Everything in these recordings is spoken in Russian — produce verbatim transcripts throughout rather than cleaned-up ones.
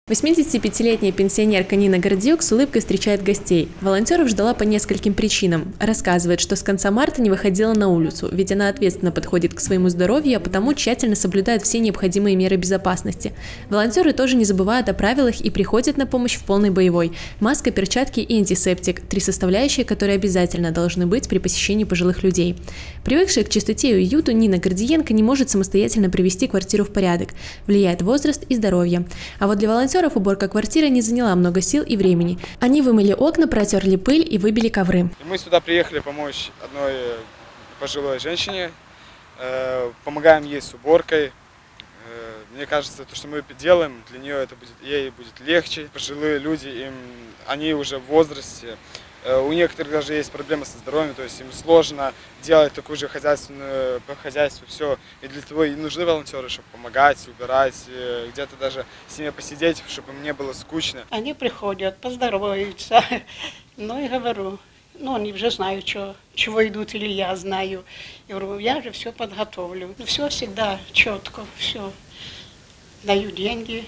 восьмидесятипятилетняя пенсионерка Нина Гордиюк с улыбкой встречает гостей. Волонтеров ждала по нескольким причинам. Рассказывает, что с конца марта не выходила на улицу, ведь она ответственно подходит к своему здоровью, а потому тщательно соблюдает все необходимые меры безопасности. Волонтеры тоже не забывают о правилах и приходят на помощь в полной боевой. Маска, перчатки и антисептик – три составляющие, которые обязательно должны быть при посещении пожилых людей. Привыкшая к чистоте и уюту, Нина Гордиенко не может самостоятельно привести квартиру в порядок. Влияет возраст и здоровье. А вот для волонтеров уборка квартиры не заняла много сил и времени. Они вымыли окна, протерли пыль и выбили ковры. Мы сюда приехали помочь одной пожилой женщине, помогаем ей с уборкой. Мне кажется, то, что мы делаем, для нее это будет, ей будет легче. Пожилые люди, им, они уже в возрасте. У некоторых даже есть проблемы со здоровьем, то есть им сложно делать такую же хозяйственную, по хозяйству все. И для того и нужны волонтеры, чтобы помогать, убирать, где-то даже с ними посидеть, чтобы им не было скучно. Они приходят, поздороваются, ну и говорю, ну они уже знают, что, чего идут, или я знаю. Я говорю, я же все подготовлю. Ну, все всегда четко, все. Даю деньги.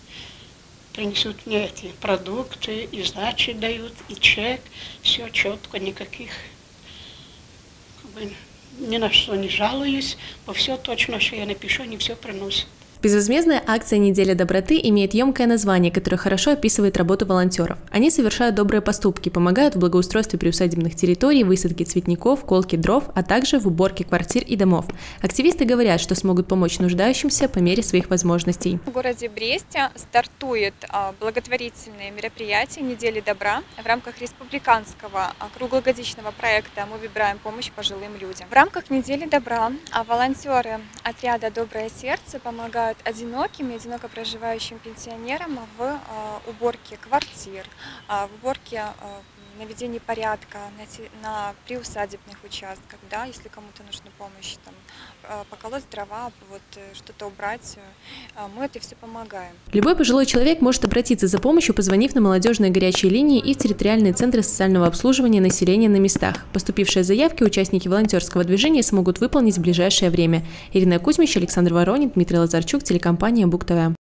Принесут мне эти продукты, и сдачи дают, и чек, все четко, никаких, как бы, ни на что не жалуюсь, по все точно, что я напишу, они все приносят. Безвозмездная акция «Неделя доброты» имеет емкое название, которое хорошо описывает работу волонтеров. Они совершают добрые поступки, помогают в благоустройстве приусадебных территорий, высадке цветников, колке дров, а также в уборке квартир и домов. Активисты говорят, что смогут помочь нуждающимся по мере своих возможностей. В городе Бресте стартует благотворительное мероприятие «Недели добра». В рамках республиканского круглогодичного проекта «Мы выбираем помощь пожилым людям». В рамках «Недели добра» волонтеры отряда «Доброе сердце» помогают одиноким и одиноко проживающим пенсионерам в э, уборке квартир, э, в уборке, э, наведении порядка на, на приусадебных участках, да, если кому-то нужна помощь, там, э, поколоть дрова, вот, э, что-то убрать, э, мы это все помогаем. Любой пожилой человек может обратиться за помощью, позвонив на молодежные горячие линии и в территориальные центры социального обслуживания населения на местах. Поступившие заявки участники волонтерского движения смогут выполнить в ближайшее время. Ирина Кузьмич, Александр Воронин, Дмитрий Лазарчук, телекомпания Буг ТВ.